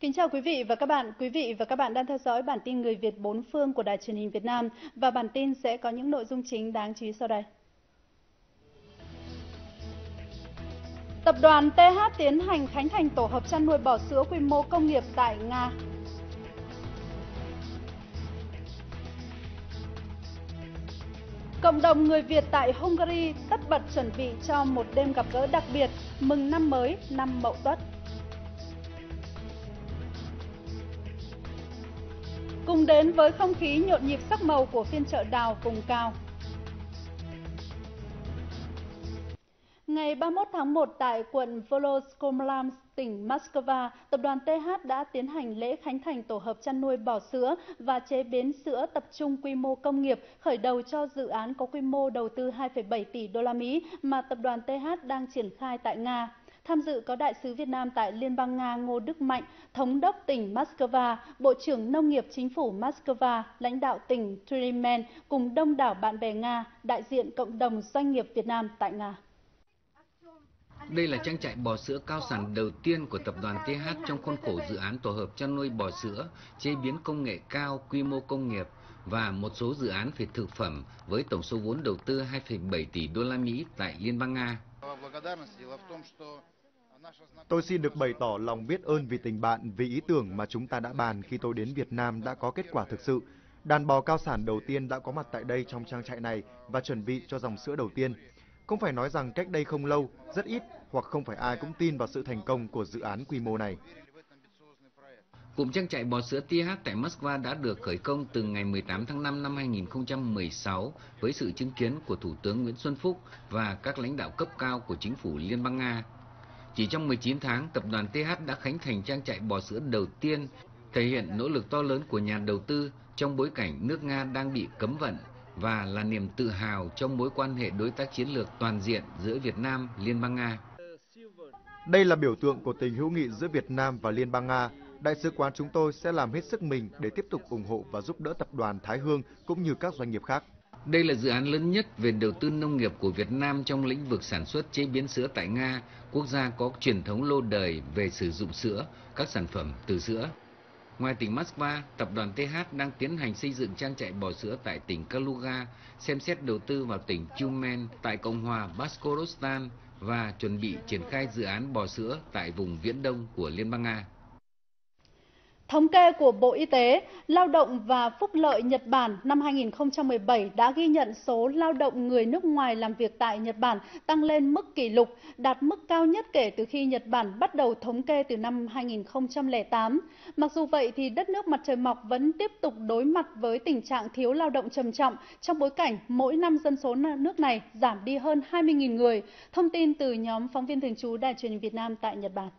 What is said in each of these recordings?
Kính chào quý vị và các bạn. Quý vị và các bạn đang theo dõi bản tin Người Việt bốn phương của Đài Truyền hình Việt Nam và bản tin sẽ có những nội dung chính đáng chú ý sau đây. Tập đoàn TH tiến hành khánh thành tổ hợp chăn nuôi bò sữa quy mô công nghiệp tại Nga. Cộng đồng người Việt tại Hungary tất bật chuẩn bị cho một đêm gặp gỡ đặc biệt mừng năm mới năm Mậu Tuất. Cùng đến với không khí nhộn nhịp sắc màu của phiên chợ đào vùng cao. Ngày 31 tháng 1 tại quận Voloskomlam, tỉnh Moscow, tập đoàn TH đã tiến hành lễ khánh thành tổ hợp chăn nuôi bò sữa và chế biến sữa tập trung quy mô công nghiệp khởi đầu cho dự án có quy mô đầu tư 2,7 tỷ đô la Mỹ mà tập đoàn TH đang triển khai tại Nga. Tham dự có Đại sứ Việt Nam tại Liên bang Nga Ngô Đức Mạnh, Thống đốc tỉnh Moscow, Bộ trưởng Nông nghiệp Chính phủ Moscow, lãnh đạo tỉnh Tyumen cùng đông đảo bạn bè Nga, đại diện cộng đồng doanh nghiệp Việt Nam tại Nga. Đây là trang trại bò sữa cao sản đầu tiên của tập đoàn TH trong khuôn khổ dự án tổ hợp chăn nuôi bò sữa, chế biến công nghệ cao, quy mô công nghiệp và một số dự án về thực phẩm với tổng số vốn đầu tư 2,7 tỷ đô la Mỹ tại Liên bang Nga. Tôi xin được bày tỏ lòng biết ơn vì tình bạn, vì ý tưởng mà chúng ta đã bàn khi tôi đến Việt Nam đã có kết quả thực sự. Đàn bò cao sản đầu tiên đã có mặt tại đây trong trang trại này và chuẩn bị cho dòng sữa đầu tiên. Không phải nói rằng cách đây không lâu, rất ít hoặc không phải ai cũng tin vào sự thành công của dự án quy mô này. Cụm trang trại bò sữa TH tại Moscow đã được khởi công từ ngày 18 tháng 5 năm 2016 với sự chứng kiến của Thủ tướng Nguyễn Xuân Phúc và các lãnh đạo cấp cao của chính phủ Liên bang Nga. Chỉ trong 19 tháng, tập đoàn TH đã khánh thành trang trại bò sữa đầu tiên, thể hiện nỗ lực to lớn của nhà đầu tư trong bối cảnh nước Nga đang bị cấm vận và là niềm tự hào trong mối quan hệ đối tác chiến lược toàn diện giữa Việt Nam, Liên bang Nga. Đây là biểu tượng của tình hữu nghị giữa Việt Nam và Liên bang Nga. Đại sứ quán chúng tôi sẽ làm hết sức mình để tiếp tục ủng hộ và giúp đỡ tập đoàn Thái Hương cũng như các doanh nghiệp khác. Đây là dự án lớn nhất về đầu tư nông nghiệp của Việt Nam trong lĩnh vực sản xuất chế biến sữa tại Nga, quốc gia có truyền thống lâu đời về sử dụng sữa, các sản phẩm từ sữa. Ngoài tỉnh Moscow, tập đoàn TH đang tiến hành xây dựng trang trại bò sữa tại tỉnh Kaluga, xem xét đầu tư vào tỉnh Tyumen tại Cộng hòa Bashkortostan và chuẩn bị triển khai dự án bò sữa tại vùng Viễn Đông của Liên bang Nga. Thống kê của Bộ Y tế, Lao động và Phúc lợi Nhật Bản năm 2017 đã ghi nhận số lao động người nước ngoài làm việc tại Nhật Bản tăng lên mức kỷ lục, đạt mức cao nhất kể từ khi Nhật Bản bắt đầu thống kê từ năm 2008. Mặc dù vậy thì đất nước mặt trời mọc vẫn tiếp tục đối mặt với tình trạng thiếu lao động trầm trọng trong bối cảnh mỗi năm dân số nước này giảm đi hơn 20.000 người. Thông tin từ nhóm phóng viên thường trú Đài Truyền hình Việt Nam tại Nhật Bản.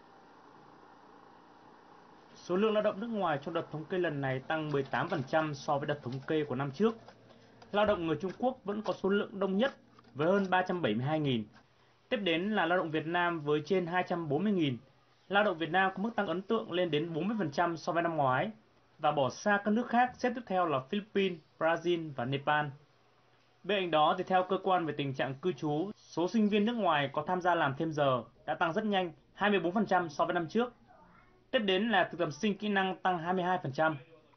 Số lượng lao động nước ngoài trong đợt thống kê lần này tăng 18% so với đợt thống kê của năm trước. Lao động người Trung Quốc vẫn có số lượng đông nhất với hơn 372.000. Tiếp đến là lao động Việt Nam với trên 240.000. Lao động Việt Nam có mức tăng ấn tượng lên đến 40% so với năm ngoái và bỏ xa các nước khác xếp tiếp theo là Philippines, Brazil và Nepal. Bên cạnh đó thì theo cơ quan về tình trạng cư trú, số sinh viên nước ngoài có tham gia làm thêm giờ đã tăng rất nhanh, 24% so với năm trước. Tiếp đến là thực tập sinh kỹ năng tăng 22%.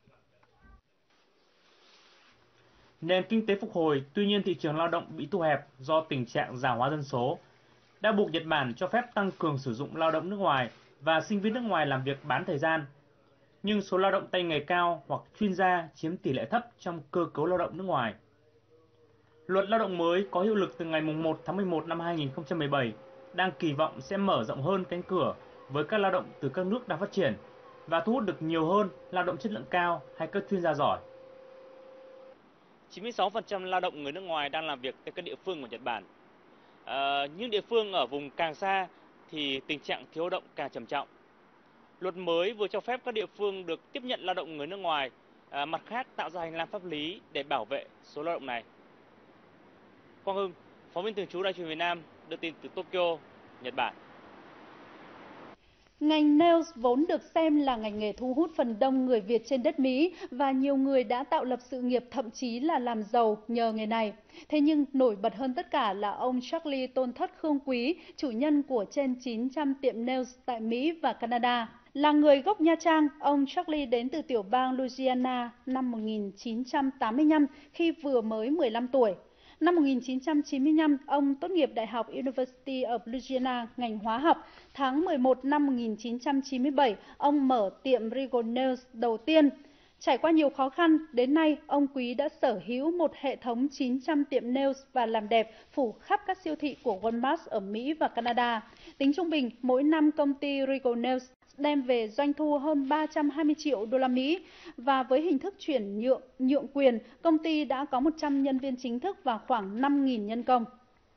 Nền kinh tế phục hồi, tuy nhiên thị trường lao động bị thu hẹp do tình trạng già hóa dân số, đã buộc Nhật Bản cho phép tăng cường sử dụng lao động nước ngoài và sinh viên nước ngoài làm việc bán thời gian. Nhưng số lao động tay nghề cao hoặc chuyên gia chiếm tỷ lệ thấp trong cơ cấu lao động nước ngoài. Luật lao động mới có hiệu lực từ ngày 1 tháng 11 năm 2017 đang kỳ vọng sẽ mở rộng hơn cánh cửa với các lao động từ các nước đang phát triển và thu hút được nhiều hơn lao động chất lượng cao hay các chuyên gia giỏi. 96% lao động người nước ngoài đang làm việc tại các địa phương của Nhật Bản. Những địa phương ở vùng càng xa thì tình trạng thiếu lao động càng trầm trọng. Luật mới vừa cho phép các địa phương được tiếp nhận lao động người nước ngoài, mặt khác tạo ra hành lang pháp lý để bảo vệ số lao động này. Quang Hưng, phóng viên thường trú Đài Truyền hình Việt Nam, đưa tin từ Tokyo, Nhật Bản. Ngành nails vốn được xem là ngành nghề thu hút phần đông người Việt trên đất Mỹ và nhiều người đã tạo lập sự nghiệp thậm chí là làm giàu nhờ nghề này. Thế nhưng nổi bật hơn tất cả là ông Charlie Tôn Thất Khương Quý, chủ nhân của trên 900 tiệm nails tại Mỹ và Canada. Là người gốc Nha Trang, ông Charlie đến từ tiểu bang Louisiana năm 1985 khi vừa mới 15 tuổi. Năm 1995, ông tốt nghiệp Đại học University of Louisiana ngành hóa học. Tháng 11 năm 1997, ông mở tiệm Regal Nails đầu tiên. Trải qua nhiều khó khăn, đến nay ông Quý đã sở hữu một hệ thống 900 tiệm nails và làm đẹp phủ khắp các siêu thị của Walmart ở Mỹ và Canada. Tính trung bình, mỗi năm công ty Regal Nails đem về doanh thu hơn 320 triệu đô la Mỹ và với hình thức chuyển nhượng quyền, công ty đã có 100 nhân viên chính thức và khoảng 5.000 nhân công.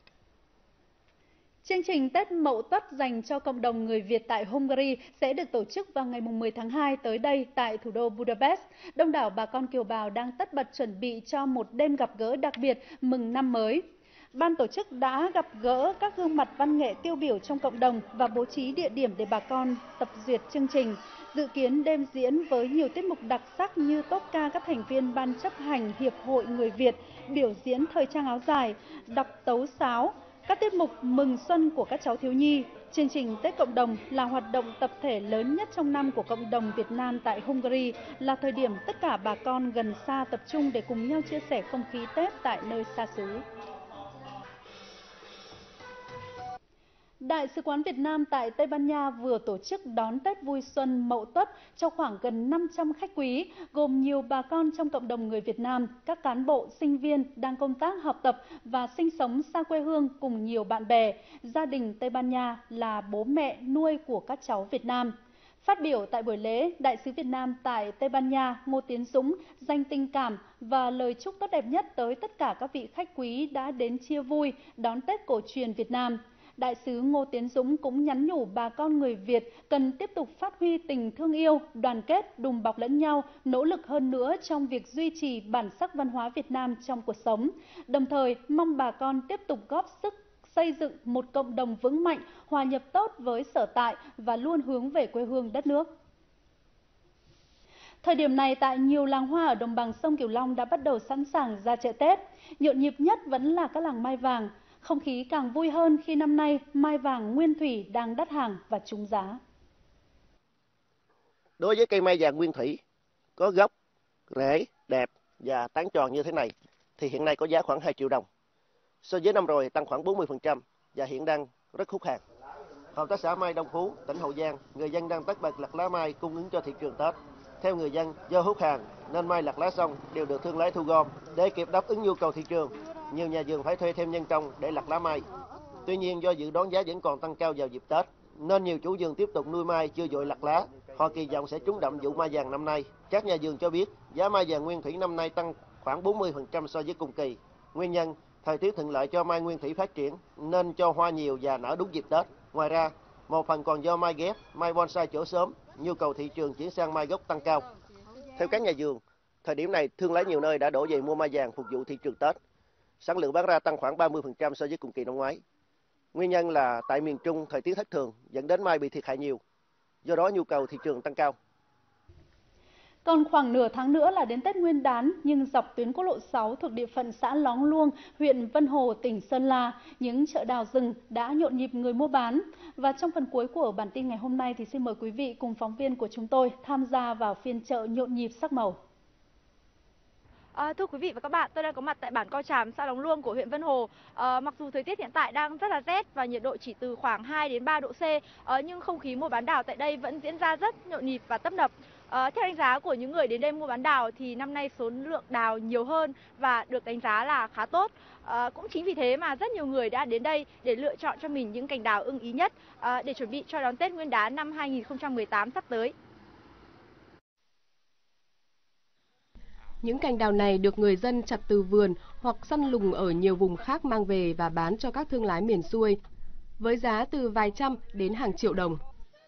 Chương trình Tết Mậu Tuất dành cho cộng đồng người Việt tại Hungary sẽ được tổ chức vào ngày 10 tháng 2 tới đây tại thủ đô Budapest. Đông đảo bà con kiều bào đang tất bật chuẩn bị cho một đêm gặp gỡ đặc biệt mừng năm mới. Ban tổ chức đã gặp gỡ các gương mặt văn nghệ tiêu biểu trong cộng đồng và bố trí địa điểm để bà con tập duyệt chương trình. Dự kiến đêm diễn với nhiều tiết mục đặc sắc như tốt ca các thành viên Ban chấp hành Hiệp hội Người Việt, biểu diễn thời trang áo dài, đọc tấu sáo, các tiết mục mừng xuân của các cháu thiếu nhi. Chương trình Tết Cộng đồng là hoạt động tập thể lớn nhất trong năm của cộng đồng Việt Nam tại Hungary, là thời điểm tất cả bà con gần xa tập trung để cùng nhau chia sẻ không khí Tết tại nơi xa xứ. Đại sứ quán Việt Nam tại Tây Ban Nha vừa tổ chức đón Tết vui xuân Mậu Tuất cho khoảng gần 500 khách quý, gồm nhiều bà con trong cộng đồng người Việt Nam, các cán bộ, sinh viên đang công tác học tập và sinh sống xa quê hương cùng nhiều bạn bè, gia đình Tây Ban Nha là bố mẹ nuôi của các cháu Việt Nam. Phát biểu tại buổi lễ, Đại sứ Việt Nam tại Tây Ban Nha Ngô Tiến Dũng dành tình cảm và lời chúc tốt đẹp nhất tới tất cả các vị khách quý đã đến chia vui đón Tết cổ truyền Việt Nam. Đại sứ Ngô Tiến Dũng cũng nhắn nhủ bà con người Việt cần tiếp tục phát huy tình thương yêu, đoàn kết, đùm bọc lẫn nhau, nỗ lực hơn nữa trong việc duy trì bản sắc văn hóa Việt Nam trong cuộc sống. Đồng thời, mong bà con tiếp tục góp sức xây dựng một cộng đồng vững mạnh, hòa nhập tốt với sở tại và luôn hướng về quê hương đất nước. Thời điểm này, tại nhiều làng hoa ở đồng bằng sông Cửu Long đã bắt đầu sẵn sàng ra chợ Tết. Nhộn nhịp nhất vẫn là các làng mai vàng. Không khí càng vui hơn khi năm nay mai vàng nguyên thủy đang đắt hàng và trúng giá. Đối với cây mai vàng nguyên thủy, có gốc, rễ đẹp và tán tròn như thế này, thì hiện nay có giá khoảng 2 triệu đồng. So với năm rồi tăng khoảng 40% và hiện đang rất hút hàng. Hợp tác xã Mai Đông Phú, tỉnh Hậu Giang, người dân đang tất bật lặt lá mai cung ứng cho thị trường Tết. Theo người dân, do hút hàng nên mai lặt lá xong đều được thương lái thu gom để kịp đáp ứng nhu cầu thị trường. Nhiều nhà vườn phải thuê thêm nhân công để lặt lá mai. Tuy nhiên do dự đoán giá vẫn còn tăng cao vào dịp Tết, nên nhiều chủ vườn tiếp tục nuôi mai chưa vội lặt lá. Họ kỳ vọng sẽ trúng đậm vụ mai vàng năm nay. Các nhà vườn cho biết giá mai vàng nguyên thủy năm nay tăng khoảng 40% so với cùng kỳ. Nguyên nhân, thời tiết thuận lợi cho mai nguyên thủy phát triển nên cho hoa nhiều và nở đúng dịp Tết. Ngoài ra, một phần còn do mai ghép, mai bonsai chỗ sớm, nhu cầu thị trường chuyển sang mai gốc tăng cao. Theo các nhà vườn, thời điểm này thương lái nhiều nơi đã đổ về mua mai vàng phục vụ thị trường Tết. Sản lượng bán ra tăng khoảng 30% so với cùng kỳ năm ngoái. Nguyên nhân là tại miền Trung thời tiết thất thường dẫn đến mai bị thiệt hại nhiều. Do đó nhu cầu thị trường tăng cao. Còn khoảng nửa tháng nữa là đến Tết Nguyên đán, nhưng dọc tuyến quốc lộ 6 thuộc địa phận xã Lóng Luông, huyện Vân Hồ, tỉnh Sơn La, những chợ đào rừng đã nhộn nhịp người mua bán. Và trong phần cuối của bản tin ngày hôm nay thì xin mời quý vị cùng phóng viên của chúng tôi tham gia vào phiên chợ nhộn nhịp sắc màu. Thưa quý vị và các bạn, tôi đang có mặt tại bản Co Tràm, xã Lóng Luông của huyện Vân Hồ. Mặc dù thời tiết hiện tại đang rất là rét và nhiệt độ chỉ từ khoảng 2 đến 3 độ C, nhưng không khí mua bán đào tại đây vẫn diễn ra rất nhộn nhịp và tấp nập. Theo đánh giá của những người đến đây mua bán đào thì năm nay số lượng đào nhiều hơn và được đánh giá là khá tốt. Cũng chính vì thế mà rất nhiều người đã đến đây để lựa chọn cho mình những cành đào ưng ý nhất để chuẩn bị cho đón Tết Nguyên đán năm 2018 sắp tới. Những cành đào này được người dân chặt từ vườn hoặc săn lùng ở nhiều vùng khác mang về và bán cho các thương lái miền xuôi, với giá từ vài trăm đến hàng triệu đồng.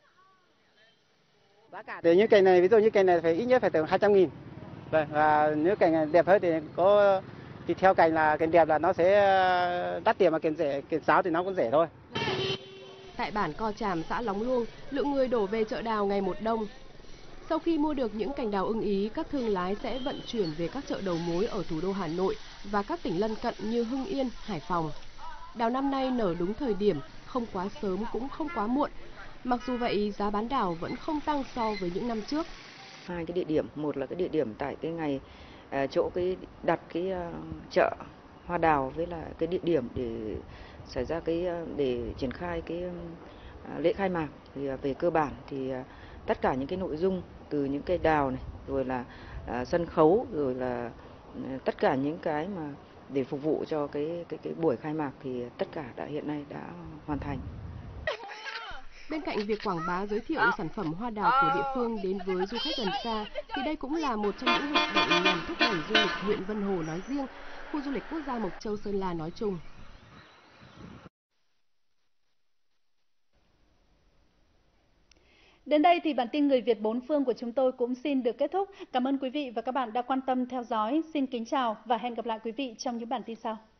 Thì những cành này, ví dụ như cành này phải ít nhất phải từ 200.000. Và những cành đẹp hơn thì theo cành là cành đẹp là nó sẽ đắt tiền, mà cành rẻ, cành sáo thì nó cũng rẻ thôi. Tại bản Co Tràm, xã Lóng Luông, lượng người đổ về chợ đào ngày một đông. Sau khi mua được những cành đào ưng ý, các thương lái sẽ vận chuyển về các chợ đầu mối ở thủ đô Hà Nội và các tỉnh lân cận như Hưng Yên, Hải Phòng. Đào năm nay nở đúng thời điểm, không quá sớm cũng không quá muộn. Mặc dù vậy, giá bán đảo vẫn không tăng so với những năm trước. Hai cái địa điểm, một là cái địa điểm tại cái ngày chỗ cái đặt cái chợ hoa đào, với là cái địa điểm để xảy ra để triển khai cái lễ khai mạc. Thì về cơ bản thì tất cả những cái nội dung từ những cây đào này, rồi là sân khấu, rồi là tất cả những cái mà để phục vụ cho cái buổi khai mạc thì tất cả hiện nay đã hoàn thành. Bên cạnh việc quảng bá giới thiệu sản phẩm hoa đào của địa phương đến với du khách gần xa, thì đây cũng là một trong những hoạt động nhằm thúc đẩy du lịch huyện Vân Hồ nói riêng, khu du lịch quốc gia Mộc Châu Sơn La nói chung. Đến đây thì bản tin Người Việt bốn phương của chúng tôi cũng xin được kết thúc. Cảm ơn quý vị và các bạn đã quan tâm theo dõi. Xin kính chào và hẹn gặp lại quý vị trong những bản tin sau.